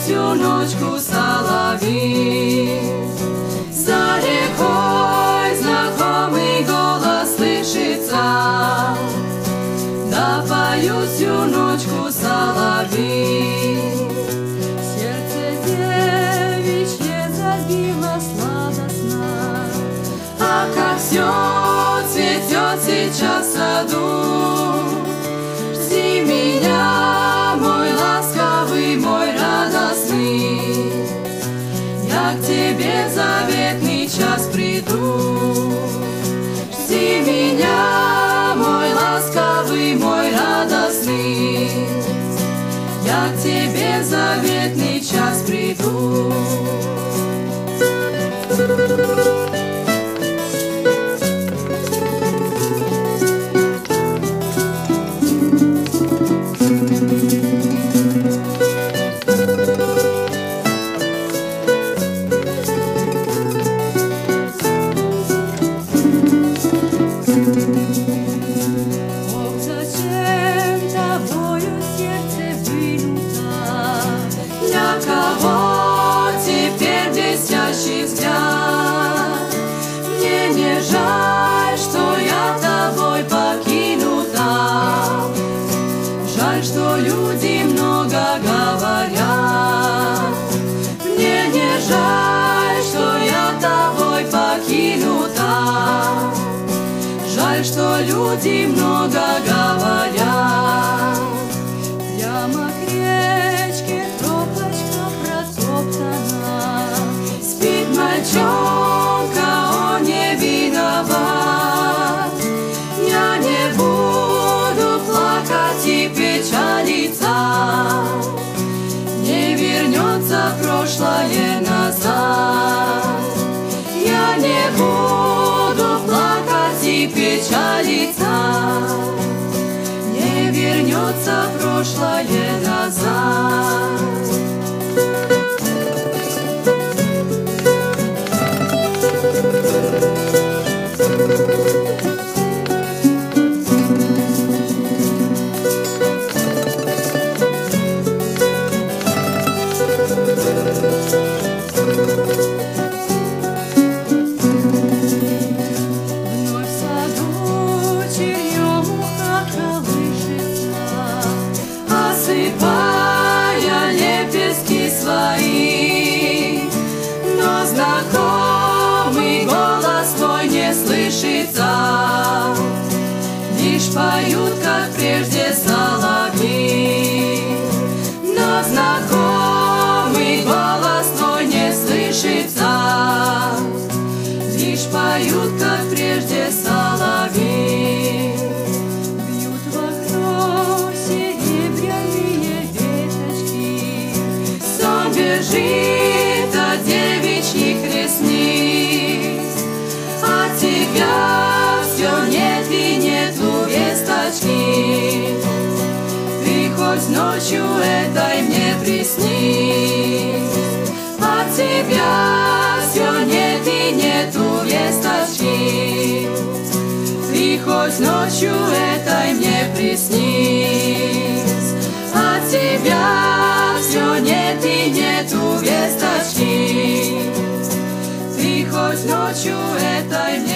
всю ночку соловей. За рекой знакомый голос слышится, да поют всю ночку соловей. Сердце девичье забило сладостно, а как все цветет сейчас в саду. Жди меня, мой ласковый, мой радостный, я к тебе в заветный час приду. Жди меня, мой ласковый, мой радостный, я к тебе в заветный час приду. Кого теперь блестящий взгляд? Мне не жаль, что я тобой покинута. Жаль, что люди много говорят. Мне не жаль, что я тобой покинута. Жаль, что люди много говорят. Прямо к речке спит мальчонка, он не виноват. Я не буду плакать и печалиться, не вернется прошлое назад. Я не буду плакать и печалиться, не вернется прошлое назад. Вновь в саду черемуха колышется, осыпая лепестки свои, но знакомый голос твой не слышится, лишь поют, как прежде, соловьи. Но знакомый голос твой не слышится, лишь поют, как прежде, соловьи. Бьют в окно серебряные веточки, сон бежит от девичьих ресниц, от тебя все нет и нету весточки. Ты хоть ночью этой мне приснись, от тебя все нет и нету весточки. Ты хоть ночью этой мне приснись, от тебя все нет и нету весточки. Ты хоть ночью этой